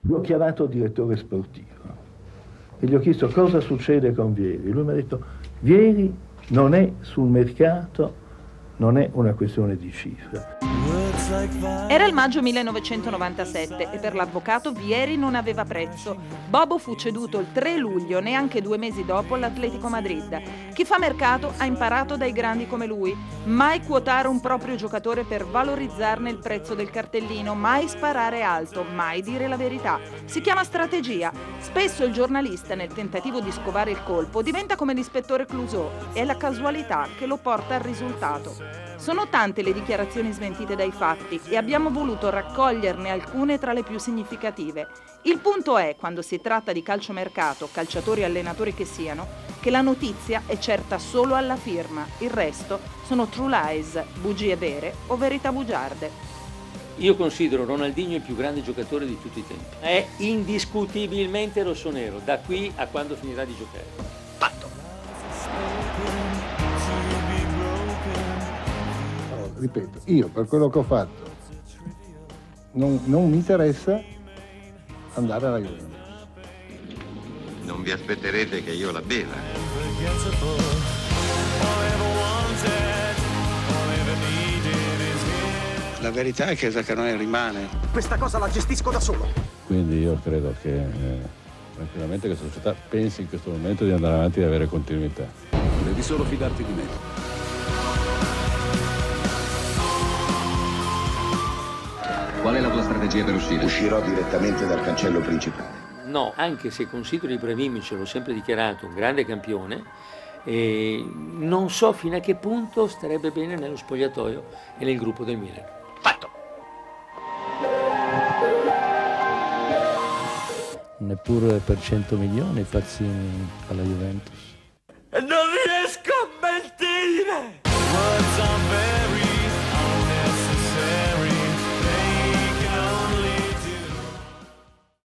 L'ho chiamato direttore sportivo e gli ho chiesto cosa succede con Vieri. Lui mi ha detto: Vieri non è sul mercato, non è una questione di cifra. Era il maggio 1997 e per l'avvocato Vieri non aveva prezzo. Bobo fu ceduto il 3 luglio, neanche 2 mesi dopo, all'Atletico Madrid. Chi fa mercato ha imparato dai grandi come lui. Mai quotare un proprio giocatore per valorizzarne il prezzo del cartellino, mai sparare alto, mai dire la verità. Si chiama strategia. Spesso il giornalista, nel tentativo di scovare il colpo, diventa come l'ispettore Clouseau. È la casualità che lo porta al risultato. Sono tante le dichiarazioni smentite dai fatti e abbiamo voluto raccoglierne alcune tra le più significative. Il punto è, quando si tratta di calciomercato, calciatori e allenatori che siano, che la notizia è certa solo alla firma. Il resto sono true lies, bugie vere o verità bugiarde. Io considero Ronaldinho il più grande giocatore di tutti i tempi. È indiscutibilmente rossonero, da qui a quando finirà di giocare. Fatto! Ripeto, io per quello che ho fatto non mi interessa andare alla Juventus. Non vi aspetterete che io la beva. La verità è che Zaccanone rimane. Questa cosa la gestisco da solo. Quindi io credo che tranquillamente questa società pensi in questo momento di andare avanti e di avere continuità. Devi solo fidarti di me. Qual è la tua strategia per uscire? Uscirò direttamente dal cancello principale. No, anche se considero Ibrahimovic, l'ho sempre dichiarato, un grande campione, non so fino a che punto starebbe bene nello spogliatoio e nel gruppo del Milan. Fatto! Neppure per 100 milioni Pazzini alla Juventus. Non riesco a